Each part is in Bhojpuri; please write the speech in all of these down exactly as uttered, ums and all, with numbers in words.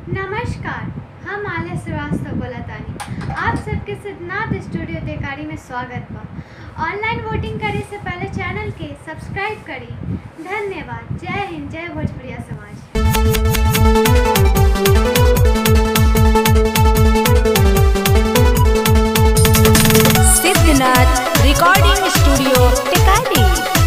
नमस्कार, हम आलिया श्रीवास्तव बोलतानी। आप सबके सिद्धनाथ स्टूडियो देकारी में स्वागत बा। ऑनलाइन वोटिंग करे से पहले चैनल के सब्सक्राइब करी। धन्यवाद। जय हिंद, जय भोजपुरिया समाज। Siddhnath recording studio Tikari.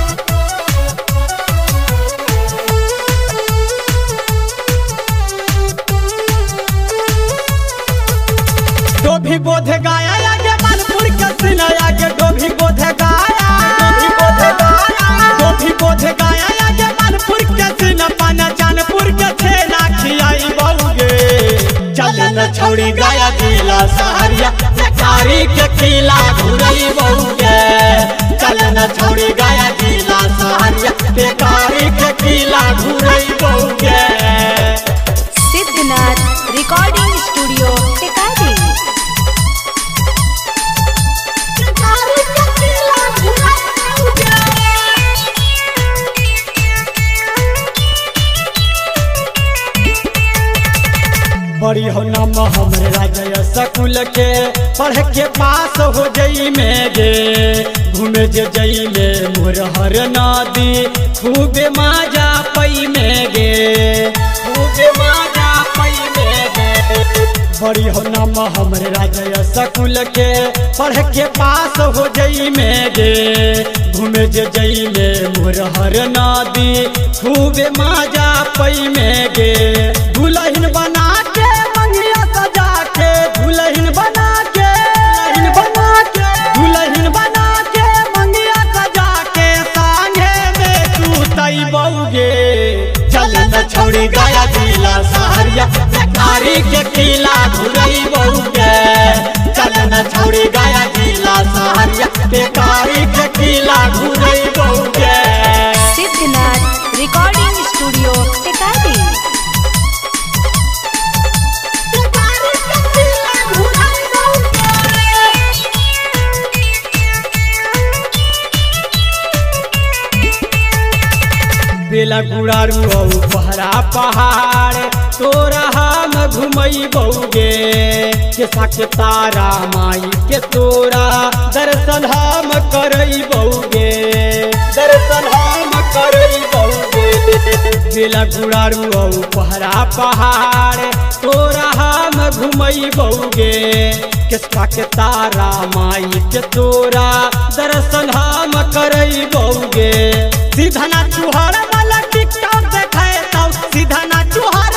डोभी बोध गाया आगे मानपुर के सिना आगे डोभी बोध गाया डोभी बोध गाया डोभी बोध गाया आगे मानपुर के सिना पाना जानपुर के छेना खियाई बहुगे चल न छोड़ी गाया दिला सहरिया कारी के किला घुरई बहुगे चल न छोड़ी गाया दिला सहरिया कारी के किला घुरई बहुगे। Siddhnath recording studio Tikari. बड़ी हो नाम हमरे राजा सकुल के पढ़ के पास हो जई में गे घूमे जे जई में मुरहर नदी खूबे माजा पई में गे खूबे माजा पई में गे। बड़ी हो नाम हमरे राजा सकुल के पढ़ के पास हो जई में गे घूमे जे जई में मुरहर नदी खूबे माजा पई में गे। दुल्हन बना के मंगिया सजा के दुल्हन बना के दुल्हन बना के दुल्हन बना के मंगिया सजा के सांगे में तू तई बहुगे चल न छोड़ी गाया दिला सहरिया कारी के किला घुरई बहुगे चल न छोड़ी गाया दिला सहरिया कारी के किला घुरई बहुगे। Siddhnath recording studio Tikari. बेला गुड़ारू पहरा पहाड़ तोरा हम घुमई बहुगे केसा के तारा माई के तोरा दर्शन हम करई बहुगे दर्शन हम करई बहुगे। बेला गुड़ारू पहरा पहाड़ तोरा हम घुमई बहुगे केसा के तारा माई के तोरा दर्शन हम करई बहुगे। सीधा ना चुहार वाला टिकटॉक देखाए तो सीधा ना चुहार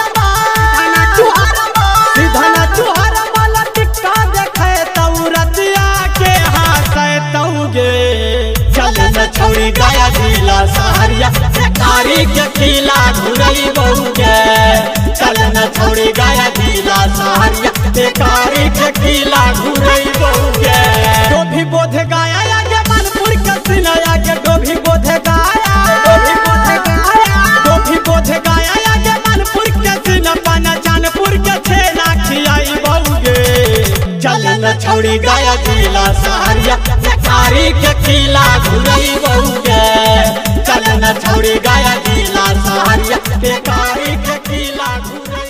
सीधा ना चुहार वाला टिकटॉक देखाए तो रतिया के हाथे तौगे चल न छोड़ी गाया दिला सहरिया कारी के किला घुरई बहुगे चल न छोड़ी गाया दिला सहरिया कारी के किला घुरई बहुगे। डोभी बोध गाया आगे मानपुर के सिना आगे डोभी बोध गाया डोभी बोध गाया डोभी बोध गाया आगे मानपुर के सिना पाना जानपुर के छेना खियाई बहुगे चल न छोड़ी गाया दिला सहरिया कारी के किला घुरई बहुगे चल न छोड़ी गाया दिला सहरिया कारी के किला घुरई।